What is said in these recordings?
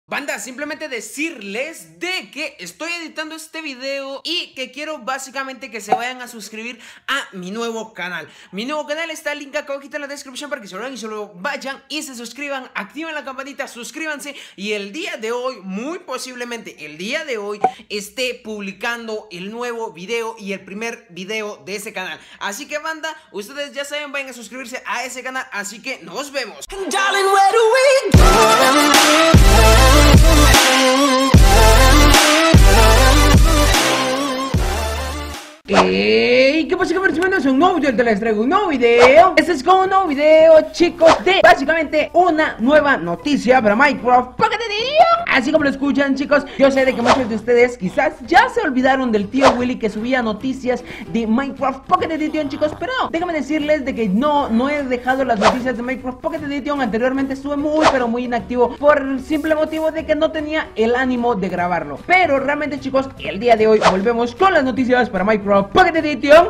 Banda, simplemente decirles de que estoy editando este video y que quiero básicamente que se vayan a suscribir a mi nuevo canal. Mi nuevo canal está el link acá abajo en la descripción para que se lo vean y solo vayan y se suscriban, activen la campanita, suscríbanse. Y el día de hoy, muy posiblemente el día de hoy, esté publicando el nuevo video y el primer video de ese canal. Así que banda, ustedes ya saben, vayan a suscribirse a ese canal, así que nos vemos. ¿Qué pasa, hermanos? Un nuevo video, les traigo un nuevo video. Este es como un nuevo video, chicos, de básicamente una nueva noticia para Minecraft Pocket Edition. Así como lo escuchan, chicos, yo sé de que muchos de ustedes quizás ya se olvidaron del tío Willy que subía noticias de Minecraft Pocket Edition, chicos. Pero no, déjame decirles de que no he dejado las noticias de Minecraft Pocket Edition. Anteriormente estuve muy inactivo por el simple motivo de que no tenía el ánimo de grabarlo. Pero realmente, chicos, el día de hoy volvemos con las noticias para Minecraft Pocket Edition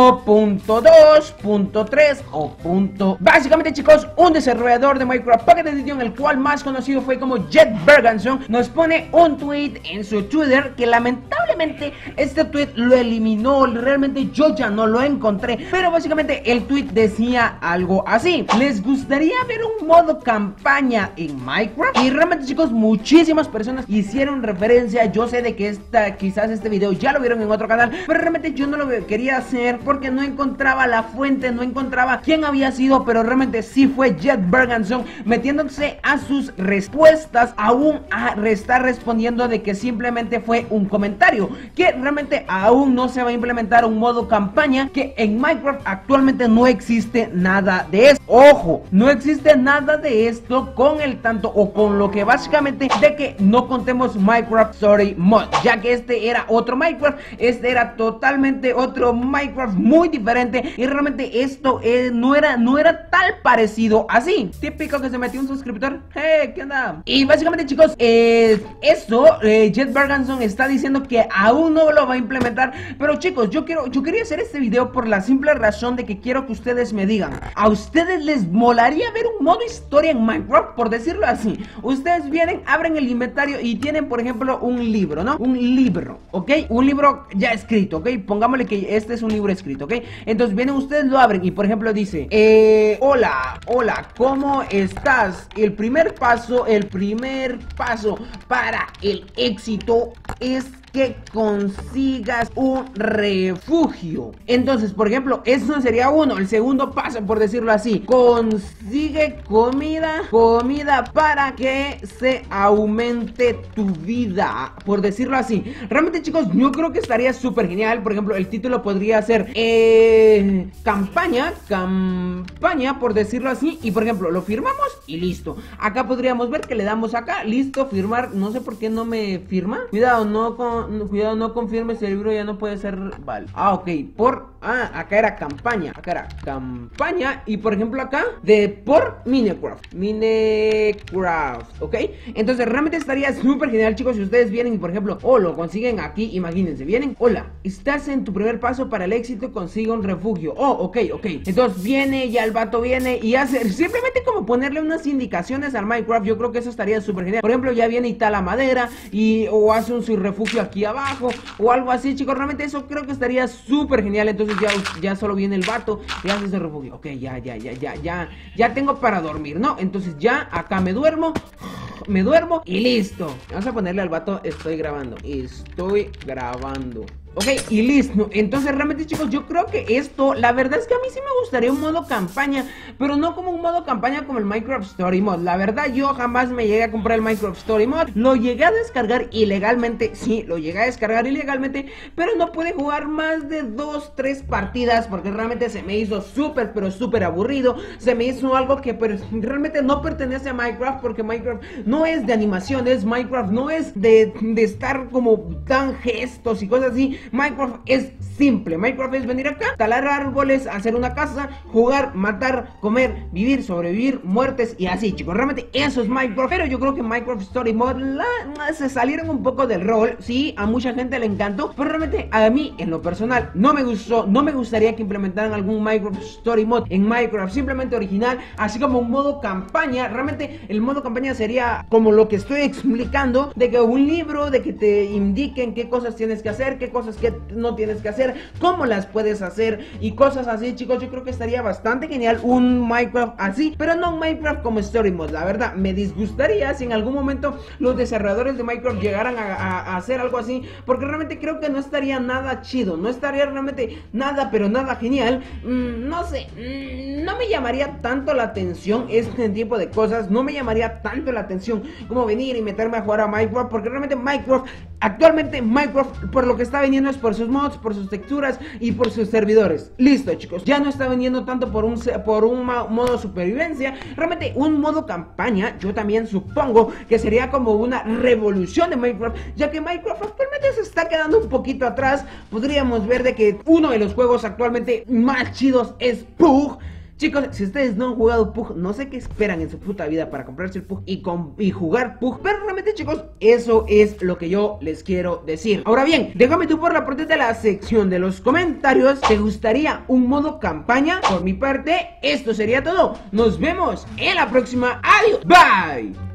1.2.3 o punto. Básicamente, chicos, un desarrollador de Minecraft Pocket Edition, el cual más conocido fue como Jet Berganson, nos pone un tweet en su Twitter que lamentablemente este tweet lo eliminó. Realmente yo ya no lo encontré, pero básicamente el tweet decía algo así: ¿les gustaría ver un modo campaña en Minecraft? Y realmente, chicos, muchísimas personas hicieron referencia. Yo sé de que quizás este video ya lo vieron en otro canal, pero realmente yo no lo quería hacer porque no encontraba la fuente, no encontraba quién había sido, pero realmente sí fue Jet Berganson metiéndose a sus respuestas, aún está respondiendo de que simplemente fue un comentario, que realmente aún no se va a implementar un modo campaña, que en Minecraft actualmente no existe nada de esto. Ojo, no existe nada de esto con el tanto o con lo que básicamente de que no contemos Minecraft Story Mod, ya que este era otro Minecraft, este era totalmente otro Minecraft muy diferente, y realmente esto no era tal parecido así. Típico que se metió un suscriptor. Hey, ¿qué onda? Y básicamente, chicos, Jet Berganson está diciendo que aún no lo va a implementar. Pero chicos, yo quería hacer este video por la simple razón de que quiero que ustedes me digan, ¿a ustedes les molaría ver un modo historia en Minecraft? Por decirlo así, ustedes vienen, abren el inventario y tienen, por ejemplo, un libro, ¿no? Un libro, ¿ok? Un libro ya escrito, ¿ok? Pongámosle que este es un libro escrito, ¿ok? Entonces vienen ustedes, lo abren y por ejemplo dice hola, ¿cómo estás? El primer paso para el éxito es que consigas un refugio. Entonces, por ejemplo, eso sería uno. El segundo paso, por decirlo así, consigue comida para que se aumente tu vida, por decirlo así. Realmente, chicos, yo creo que estaría súper genial. Por ejemplo, el título podría ser campaña, por decirlo así. Y por ejemplo, lo firmamos y listo. Acá podríamos ver que le damos acá, listo, firmar. No sé por qué no me firma. Cuidado, no confirmes, el libro ya no puede ser vale. Ok, acá era campaña. Y por ejemplo acá por Minecraft, ok. Entonces realmente estaría súper genial, chicos, si ustedes vienen y por ejemplo lo consiguen aquí. Imagínense, vienen, hola, estás en tu primer paso para el éxito, consigue un refugio. Ok. Entonces viene, ya el vato viene y hace simplemente como ponerle unas indicaciones al Minecraft. Yo creo que eso estaría súper genial. Por ejemplo, ya viene y tala madera o hace un refugio aquí abajo o algo así, chicos. Realmente eso creo que estaría súper genial. Entonces ya solo viene el vato y hace ese refugio. Ok, ya tengo para dormir, ¿no? Entonces ya acá me duermo y listo. Vamos a ponerle al vato, estoy grabando. Ok, y listo. Entonces realmente, chicos, yo creo que esto, la verdad es que a mí sí me gustaría un modo campaña, pero no como un modo campaña como el Minecraft Story Mod. La verdad, yo jamás me llegué a comprar el Minecraft Story Mod. Lo llegué a descargar ilegalmente. Sí, lo llegué a descargar ilegalmente, pero no pude jugar más de 2-3 partidas porque realmente se me hizo súper, pero súper aburrido. Se me hizo algo que realmente no pertenece a Minecraft, porque Minecraft no es de animaciones, Minecraft no es de estar como tan gestos y cosas así. Minecraft es simple. Minecraft es venir acá, talar árboles, hacer una casa, jugar, matar, comer, vivir, sobrevivir, muertes y así, chicos. Realmente eso es Minecraft. Pero yo creo que Minecraft Story Mode se salieron un poco del rol. Sí, a mucha gente le encantó, pero realmente a mí en lo personal no me gustó. No me gustaría que implementaran algún Minecraft Story Mode en Minecraft, simplemente original, así como un modo campaña. Realmente el modo campaña sería como lo que estoy explicando, de que un libro, de que te indiquen qué cosas tienes que hacer, qué cosas que no tienes que hacer, cómo las puedes hacer y cosas así, chicos. Yo creo que estaría bastante genial un Minecraft así, pero no un Minecraft como Story Mode. La verdad, me disgustaría si en algún momento los desarrolladores de Minecraft llegaran a hacer algo así, porque realmente creo que no estaría nada chido, no estaría realmente nada, pero nada genial. No sé, no me llamaría tanto la atención este tipo de cosas, no me llamaría tanto la atención como venir y meterme a jugar a Minecraft, porque realmente Minecraft, actualmente Minecraft, por lo que está vendiendo es por sus mods, por sus texturas y por sus servidores. Listo, chicos, ya no está vendiendo tanto por un modo supervivencia. Realmente un modo campaña, yo también supongo que sería como una revolución de Minecraft, ya que Minecraft actualmente se está quedando un poquito atrás. Podríamos ver de que uno de los juegos actualmente más chidos es Pug. Chicos, si ustedes no han jugado Pug, no sé qué esperan en su puta vida para comprarse el Pug y jugar Pug. Pero realmente, chicos, eso es lo que yo les quiero decir. Ahora bien, déjame tú por la parte de la sección de los comentarios, ¿te gustaría un modo campaña? Por mi parte, esto sería todo. Nos vemos en la próxima. Adiós. Bye.